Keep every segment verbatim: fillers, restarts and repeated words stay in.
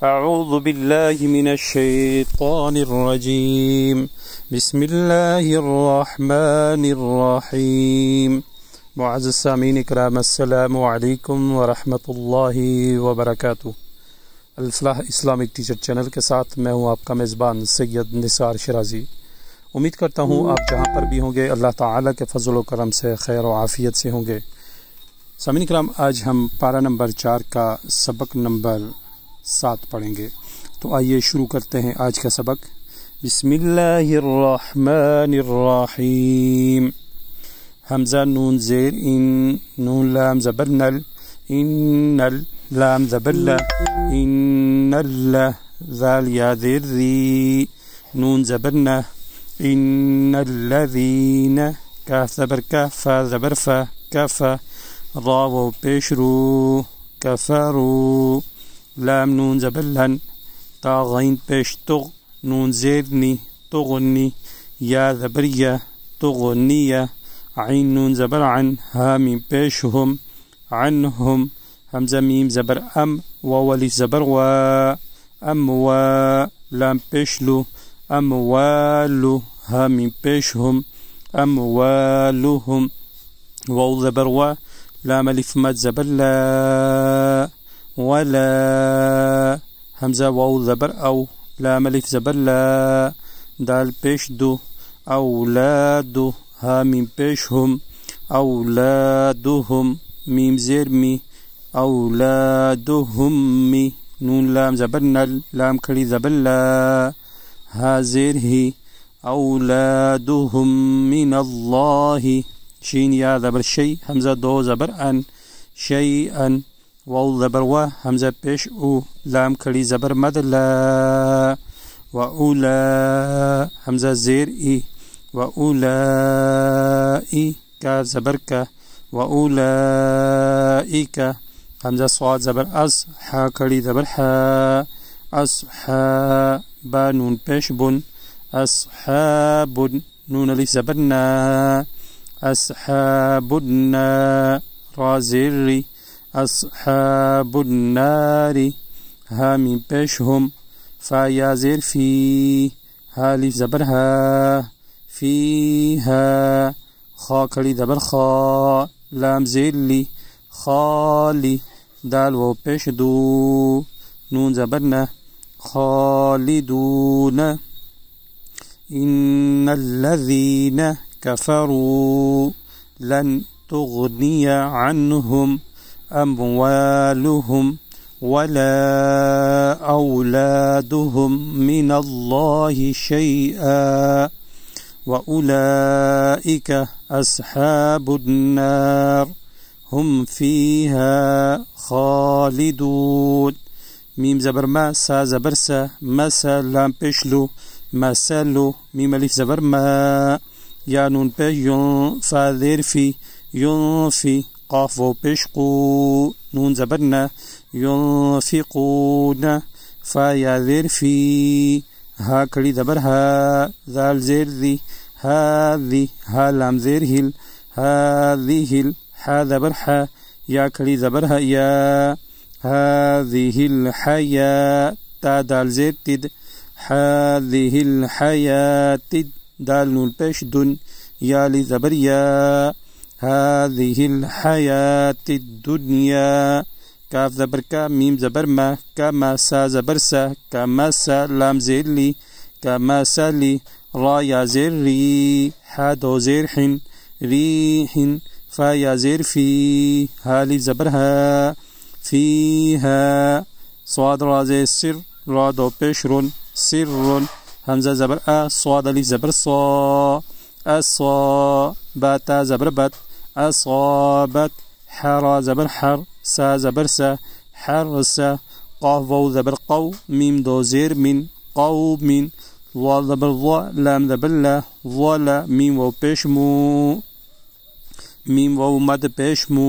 अऊज़ु बिल्लाहि मिनश्शैतानिर्रजीम बिस्मिल्लाहिर्रहमानिर्रहीम। मुअज़्ज़ज़ सामीन इकराम, अस्सलामु अलैकुम वरहमतुल्लाहि वबरकातुहू। अल-फलाह इस्लामिक टीचर चैनल के साथ मैं हूँ आपका मेज़बान सैयद निसार शिराज़ी। उम्मीद करता हूँ आप जहाँ पर भी होंगे अल्लाह ताला के फज़ल व करम से खैर व आफ़ियत से होंगे। सामीन इकराम, आज हम पारा नंबर चार का सबक नंबर सात पढ़ेंगे। तो आइए शुरू करते हैं आज का सबक। बिस्मिल्लाहिर्रहमानिर्रहीम। हमज़ा नून ज़ेर इन, नून लाम ज़बर नल, इन्नल लाम ज़बर ला, इन्नल ज़ाल या ज़ेर ज़ी, नून ज़बर ना, इन्नल्लज़ीन काफ ज़बर का, फा ज़बर फा, कफ़ा, रा वो पेश रू, कफ़रू, लाम नून ज़बर लन, ता गैन पेश तुग, नून ज़ेर नी, तुगनी, या ज़बर या, तुगनिया, आइन नून ज़बर अन, हा मीम पेश हम, अनहुम, हमज़ा मीम ज़बर अम, वाव अलिफ ज़बर वा, अमवा, लाम पेश लू, अमवालु, हा मीम पेश हम, अमवालुहुम, वाव ज़बर वा, लाम अलिफ मद ज़बर ला, वला, हमज़ा वाव ज़बर औ, लाम अलिफ ज़बर ला, दाल पेश दो, औलादु, हा मीम पेश हम, औलादुहुम, मीम ज़ेर मी, औलादुहुम मी, नून लाम ज़बर नल, लाम खड़ी ज़बर ला, हा ज़ेर ही, औलादुहुम मिनल्लाहि, शीन या ज़बर शै, हमज़ा दो ज़बर अन, शैअन, वाव ज़बर वा, हमज़ा पेश उ, लाम खड़ी ज़बर मद ला, व उला, हमज़ा ज़ेर ई, व उलाई का ज़बर का, व उलाइका, हमज़ा स्वाद ज़बर अस, हा खड़ी ज़बर हा, अस्हाबा नून पेश बुन, अस्हाबुन, नून अलिफ ज़बर ना, अस्हाबुन्ना, रा ज़ेर री, अस्हाबुन्नारी, हा मीम पेश हम, फा या ज़ेर फी, हा अलिफ ज़बर हा, फीहा, खा खड़ी ज़बर खा, लाम ज़ेर ली, खाली, दाल वो पेश दू, नून ज़बर ना, खालिदून, इन्नल्लज़ीन कफ़रू लन तुग़निया अन्हुम अम्वालुहुम वला औलादुहुम मिनल्लाहि शैआ व उलाइका अस्हाबुन्नार हम फीहा खालिदून। मीम ज़बर मा, सा ज़बर सा, मसा, लाम पेशलू, मसलू, मीम अलिफ ज़बर मा, या नून पेश यूं, फा ज़ेर फी, यूं फी, काफ वो पेश कू, नून ज़बर ना, युनफिकून, फा या ज़ेर फी, हा खड़ी ज़बर हा, ज़ाल ज़ेर ज़ी, हाज़ी, हा लाम ज़ेर हिल, हाज़िहिल, हा ज़बर हा, या खड़ी ज़बर हा या, हाज़िहिल हया, ता दाल ज़ेर तिद, हाज़िहिल हयातिद, दाल नून पेश दुन, या ली ज़बर या, हाज़िहिल हयातिद दुनिया, काफ ज़बर का, मीम ज़बर मा, का मा, सा ज़बर सा, का मा सा, लाम ज़ेर ली, का मा सा ली, रा या ज़ेर री, हा दो ज़ेर हिन, री हिन, फा या ज़ेर फी, हा ली ज़बर हा, फी हा, स्वाद रा ज़ेर सिर, रा दो पेश रुन, सिर रुन, हमज़ा ज़बर आ, स्वाद अलिफ ज़बर सा, असा, बाता ज़बर बत, असाबत, हरा ज़बर हर, सा ज़बर सा, हरसा, क़ाफ वाव ज़बर क़ौ, मीम दो ज़ेर मिन, क़ौमिन, वा ज़बर वा, लाम ज़बर ला, वला, मीम वाव पेश मू, मीम वाव मद पेश मू,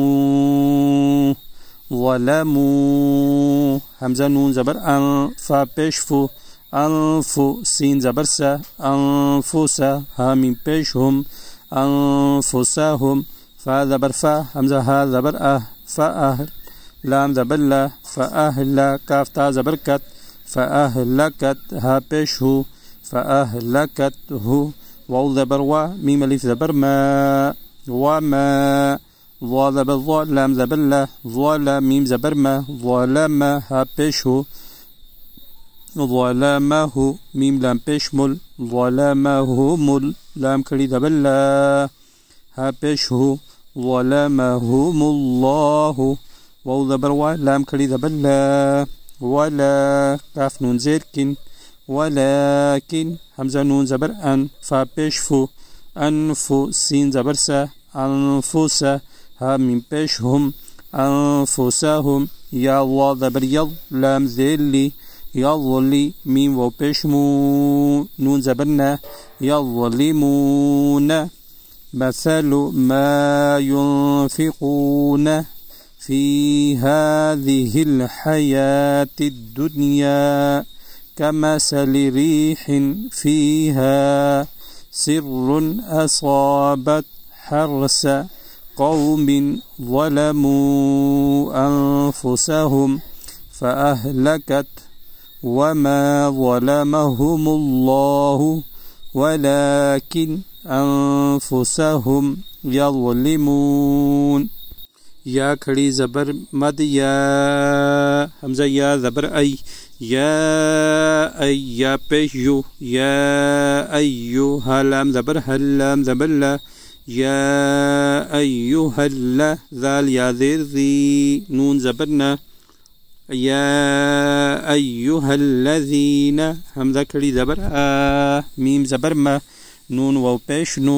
वलमू, हमज़ा नून ज़बर अन, फा पेश फू, अनफु, सीन ज़बर सा, अनफुसा, हा मीम पेश हम, अनफुसाहुम, फा ज़बर फा, हमज़ा हा ज़बर अह, फ़अह, لام زبر لا فأهلا كاف تا زبر كت فأهلكت ها پیش هو فأهلكته واو زبر و ميم الف زبر ما وما ظا زبر ظا لام زبر لا ظلم ميم زبر ما ظلم ها پیش هو ظلمه ميم لام پیش مل ظلمهم لام کڑی زبر لا ها پیش هو ظلمهم الله واو زبر و لام کڑی زبر لا ولا كاف نون زير كن ولكن همزة نون زبر أن فا پیش فو أنفو سين زبر سا أنفس ها من پیش هم أنفسهم يا الله زبر يض لام زير لي يظلي ميم و پیش مو نون زبرنا يظلمون مثل ما ينفقون في هذه الحياة الدنيا كمثل ريح فيها سر أصابت حرث قوم ظلموا أنفسهم فأهلكت وما ظلمهم الله ولكن أنفسهم يظلمون یا کھڑی زبر مد یا حمزہ یا زبر ای یا ای یا پیش یو یا ایو ها لام زبر هل لام زبر لا یا ایوها لا ذال یا زیر ذی نون زبرنا یا ایوها الذین حمزہ کھڑی زبر آ میم زبر ما نون و پیش نو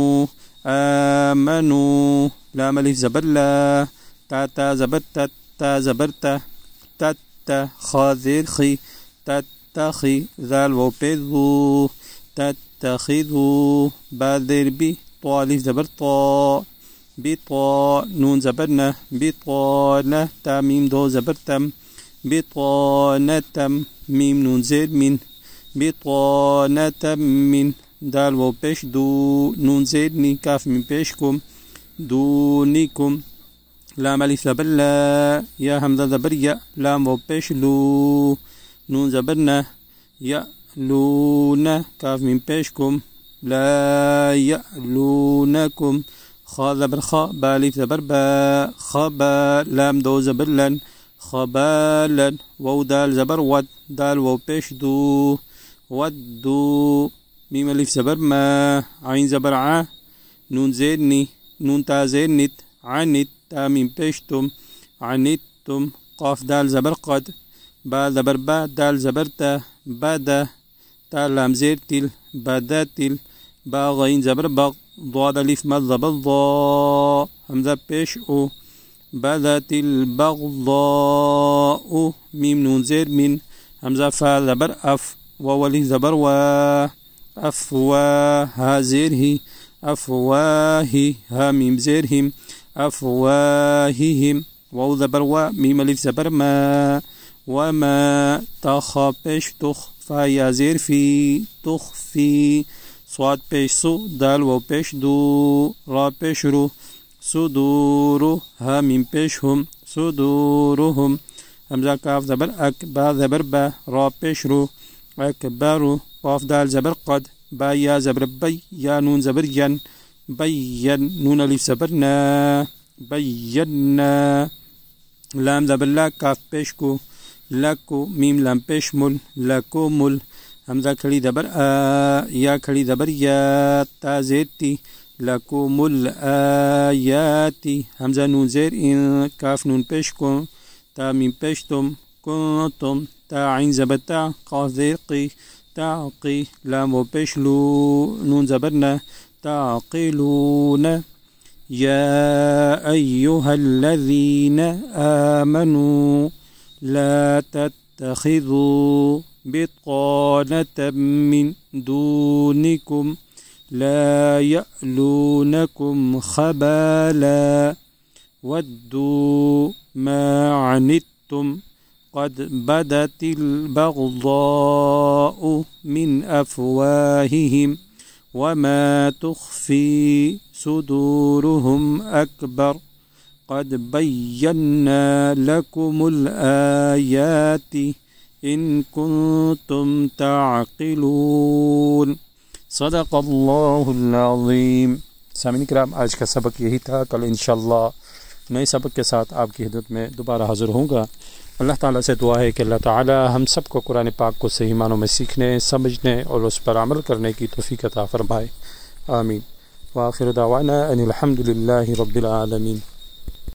آمنو لام الف زبر لا تا تا زبر تا تا زبر تا تا تا خا زیر خي تتخي ذال و پیذو تتخذو با زیر بی طا الف زبر طا بطا نون زبرنا بطانة تا ميم دو زبر تم بطانة ميم نون زير من بطانة من دال و پیش دو نون زير ني كاف من پیشكم دونكم لام الف زبر لا يا همزة زبر يا لام و پیش لو نون زبرنا يألون كاف من پیشكم لا يألونكم خا زبر خا با الف زبر با خبا لام دو زبر لن خبالا واو دال زبر ود دال و پیش دو ودو ميم الف زبر ما عين زبر ع نون زير ني نون تا زير نت عنت تا ميم پیشتم عنتم قاف دال زبر قد با زبر با دال زبر تا بدا تا لام زير تل بدا تل با غين زبر بغ ضاد الف مد زبر ضا همزة پیش او بدت البغضاء ميم نون زير من همزة فا زبر أف واو الف زبر وا أفواه زيره أفواه ها ميم زيرهم أفواههم واو زبر وا ميم الف زبر ما وما تخ پیش تخ فا يا زير في تخفي صاد پیش سو دال و پیش دو را پیش رو صدورو ها ميم پیشهم صدورهم همزة كاف زبر أك با زبر با را پیش رو أكبر قاف دال زبر قد با يا زبر بي يا نون زبر ين بين نون الف زبرنا بينا لام زبر لا كاف پیشكو لكو ميم لام پیشمل لكو مل همزة کھڑی زبر آ یا کھڑی زبر یا تا زیر تی لكم الآيات همزة نون زير إن كاف نون پیشكم تا ميم پیشتم كنتم تا عين زبر تا قاف زير قي تعقي لام و پیشلو نون زبرنا تعقلون يا أيها الذين آمنوا لا تتخذوا بطانة من دونكم لا يألونكم خبالا ودوا ما عنتم قد بدت البغضاء من أفواههم وما تخفي صدورهم أكبر क़द बय्यन्ना लकुमुल आयाति इन कुन्तुम ताक़िलून। सदक़ल्लाहुल अज़ीम। सामीन किराम, आज का सबक यही था। कल इंशाअल्लाह नए सबक के साथ आपकी खिदमत में दोबारा हाज़िर होऊंगा। अल्लाह ताला से दुआ है कि अल्लाह ताला हम सबको कुरान पाक को सही मानों में सीखने, समझने और उस पर अमल करने की तौफ़ीक़ अता फ़रमाए। आमीन। व आख़िर दावाना अनिल हम्दुलिल्लाहि रब्बिल आलमीन।